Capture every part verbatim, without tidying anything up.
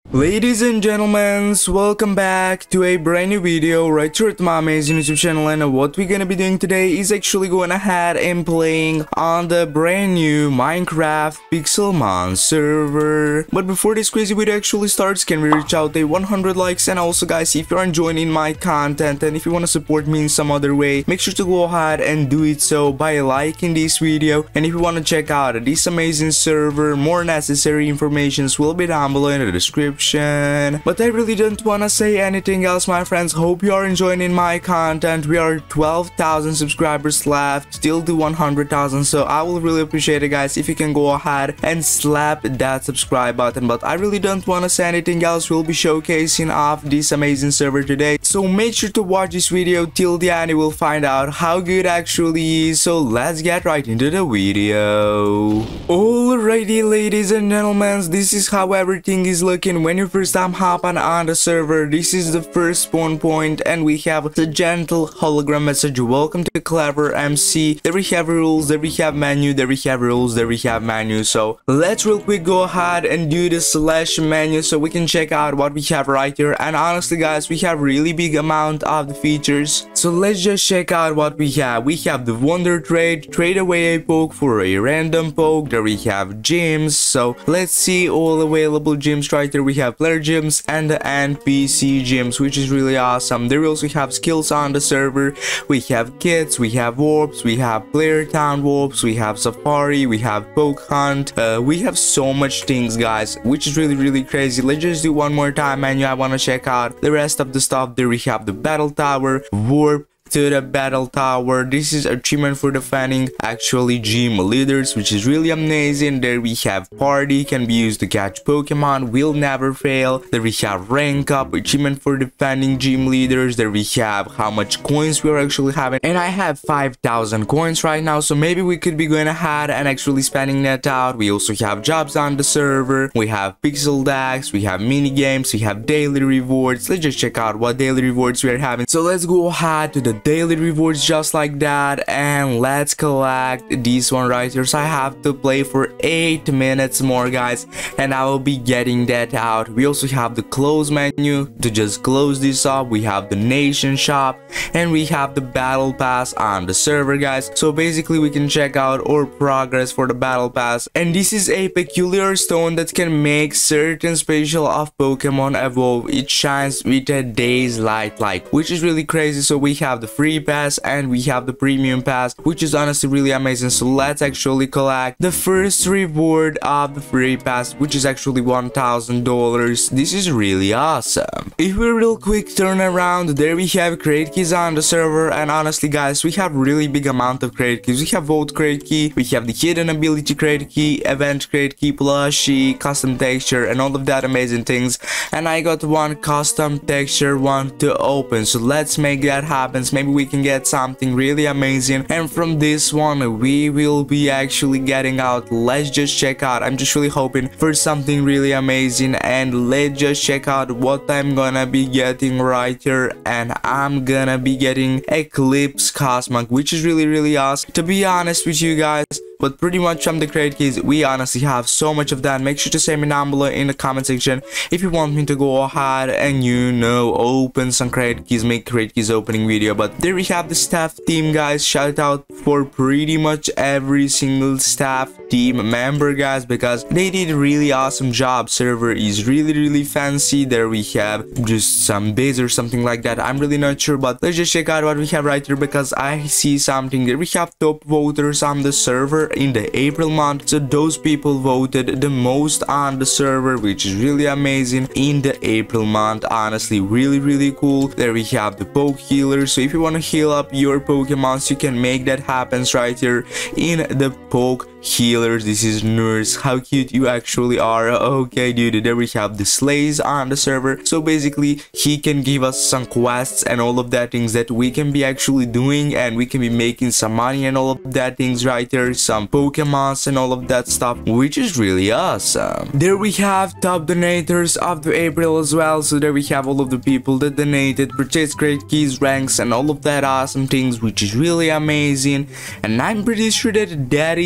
Ladies and gentlemen, welcome back to a brand new video right here at my amazing YouTube channel. And what we're gonna be doing today is actually going ahead and playing on the brand new Minecraft Pixelmon server. But before this crazy video actually starts, can we reach out a one hundred likes? And also guys, if you're enjoying my content and if you want to support me in some other way, make sure to go ahead and do it so by liking this video. And if you want to check out this amazing server, more necessary informations will be down below in the description. But I really don't want to say anything else, my friends. Hope you are enjoying my content. We are twelve thousand subscribers left, still to one hundred thousand, so I will really appreciate it guys if you can go ahead and slap that subscribe button. But I really don't want to say anything else. We'll be showcasing off this amazing server today, so make sure to watch this video till the end. You will find out how good it actually is. So let's get right into the video. Alrighty, ladies and gentlemen, this is how everything is looking when you first time hopping on the server. This is the first spawn point, and we have the gentle hologram message: welcome to Clever M C. There we have rules, there we have menu, there we have rules, there we have menu. So let's real quick go ahead and do the slash menu so we can check out what we have right here. And honestly guys, we have really big amount of the features, so let's just check out what we have. We have the wonder trade, trade away a poke for a random poke. There we have gyms, so let's see all available gyms right here. We have player gyms and the N P C gyms, which is really awesome. There we also have skills on the server. We have kits, we have warps, we have player town warps, we have safari, we have poke hunt. Uh, we have so much things guys, which is really really crazy. Let's just do one more time menu. I want to check out the rest of the stuff. There we have the battle tower, warp to the battle tower. This is achievement for defending actually gym leaders, which is really amazing. There we have party, can be used to catch Pokemon, will never fail. There we have rank up, achievement for defending gym leaders. There we have how much coins we are actually having, and I have five thousand coins right now, so maybe we could be going ahead and actually spending that out. We also have jobs on the server, we have pixel decks, we have mini games, we have daily rewards. Let's just check out what daily rewards we are having. So let's go ahead to the daily rewards just like that, and let's collect this one right here. So I have to play for eight minutes more guys, and I will be getting that out. We also have the close menu to just close this up. We have the nation shop, and we have the battle pass on the server guys. So basically we can check out our progress for the battle pass, and this is a peculiar stone that can make certain special of Pokemon evolve. It shines with a day's light like, which is really crazy. So we have the free pass and we have the premium pass, which is honestly really amazing. So let's actually collect the first reward of the free pass, which is actually one thousand dollars. This is really awesome. If we real quick turn around, there we have crate keys on the server, and honestly guys, we have really big amount of crate keys. We have vote crate key, we have the hidden ability crate key, event crate key, plushie, custom texture, and all of that amazing things. And I got one custom texture one to open, so let's make that happen. Maybe we can get something really amazing, and from this one we will be actually getting out. Let's just check out. I'm just really hoping for something really amazing, and let's just check out what I'm gonna be getting right here. And I'm gonna be getting Eclipse Cosmog, which is really really awesome, to be honest with you guys. But pretty much from the crate keys, we honestly have so much of that. Make sure to say me down below in the comment section if you want me to go ahead and, you know, open some crate keys, make crate keys opening video. But there we have the staff team guys. Shout out for pretty much every single staff team member guys, because they did a really awesome job. Server is really really fancy. There we have just some base or something like that, I'm really not sure, but let's just check out what we have right here, because I see something there. We have top voters on the server in the April month, so those people voted the most on the server, which is really amazing in the April month. Honestly really really cool. There we have the poke healer, so if you want to heal up your Pokemons, you can make that happen right here in the poke healers. This is Nurse. How cute you actually are. Okay dude, there we have the slays on the server, so basically he can give us some quests and all of that things that we can be actually doing, and we can be making some money and all of that things right there. Some Pokemons and all of that stuff, which is really awesome. There we have top donators of the April as well, so there we have all of the people that donated, purchase great keys, ranks, and all of that awesome things, which is really amazing. And I'm pretty sure that that is pretty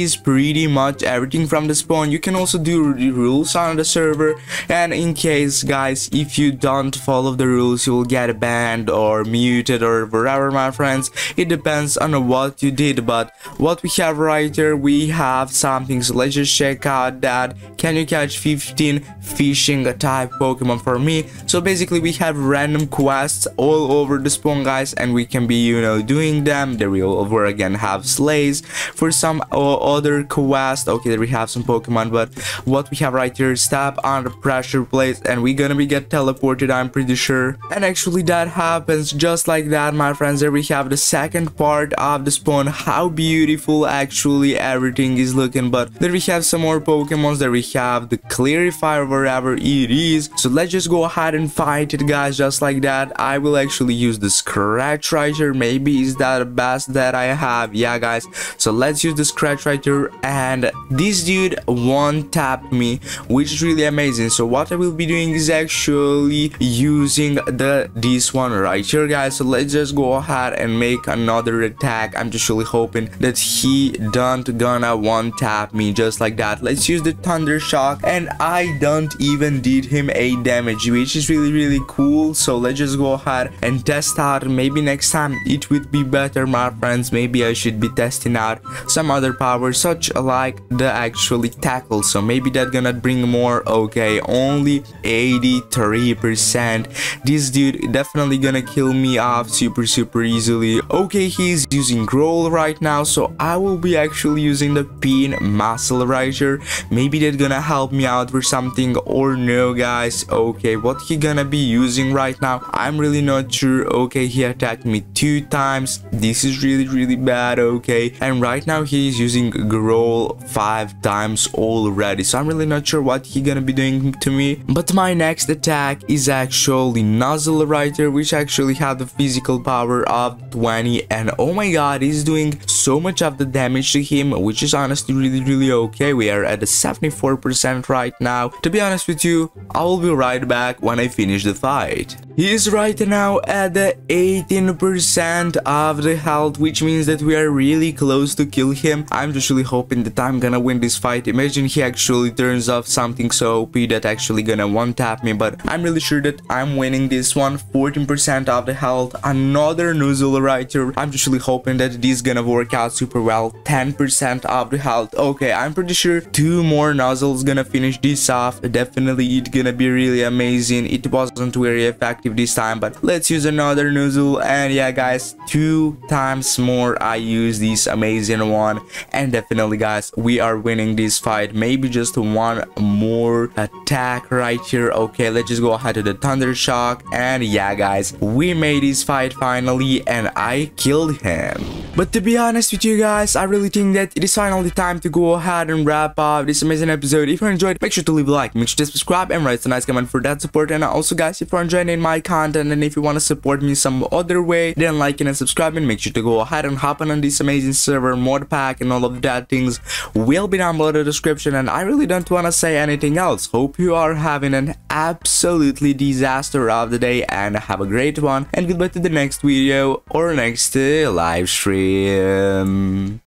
pretty much everything from the spawn. You can also do the rules on the server, and in case guys, if you don't follow the rules, you will get banned or muted or whatever, my friends. It depends on what you did. But what we have right here, we have something, so let's just check out that. Can you catch fifteen fishing type Pokemon for me? So basically we have random quests all over the spawn, guys, and we can be, you know, doing them. There we over again have slays for some uh, other quest. Okay, there we have some Pokemon, but what we have right here, step on the pressure plate and we're gonna be get teleported, I'm pretty sure. And actually that happens just like that, my friends. There we have the second part of the spawn. How beautiful actually everything is looking. But there we have some more Pokemons. There we have the clarifier, wherever it is. So let's just go ahead and fight it, guys, just like that. I will actually use the scratch right here. Maybe is that the best that I have? Yeah, guys, so let's use the scratch right here. And this dude one tapped me, which is really amazing. So what I will be doing is actually using the this one right here, guys. So let's just go ahead and make another attack. I'm just really hoping that he don't gonna one tap me just like that. Let's use the thunder shock, and I don't even did him a damage, which is really really cool. So let's just go ahead and test out. Maybe next time it would be better, my friends. Maybe I should be testing out some other powers, such like the actually tackle. So maybe that gonna bring more. Okay, only eighty-three percent. This dude definitely gonna kill me off super super easily. Okay, he's using growl right now, so I will be actually using the pin muscle right here. Maybe that's gonna help me out for something or no, guys. Okay, what he gonna be using right now, I'm really not sure. Okay, he attacked me two times. This is really really bad. Okay, and right now he's using growl five times already, so I'm really not sure what he gonna be doing to me. But my next attack is actually nozzle right here, which actually have the physical power of twenty, and oh my god, he's doing so much of the damage to him, which is honestly really really okay. We are at a seventy-four percent right now. To be honest with you, I will be right back when I finish the fight. He is right now at the eighteen percent of the health, which means that we are really close to kill him. I'm just really hoping that I'm gonna win this fight. Imagine he actually turns off something so O P that actually gonna one tap me, but I'm really sure that I'm winning this one. fourteen percent of the health, another nozzle right here. I'm just really hoping that this is gonna work out super well. ten percent of the health. Okay, I'm pretty sure two more nozzles gonna finish this off. Definitely it's gonna be really amazing. It wasn't very effective this time, but let's use another nozzle. And yeah, guys, two times more I use this amazing one, and definitely guys, we are winning this fight. Maybe just one more attack right here. Okay, let's just go ahead to the thunder shock, and yeah guys, we made this fight finally, and I killed him. But to be honest with you guys, I really think that it is finally time to go ahead and wrap up this amazing episode. If you enjoyed, make sure to leave a like, make sure to subscribe, and write a nice comment for that support. And also guys, if you're enjoying my content and if you want to support me some other way, then liking and subscribing, make sure to go ahead and hop on this amazing server, MODPACK, and all of that things will be down below the description. And I really don't want to say anything else. Hope you are having an absolutely disaster of the day, and have a great one, and goodbye to the next video or next uh, live stream.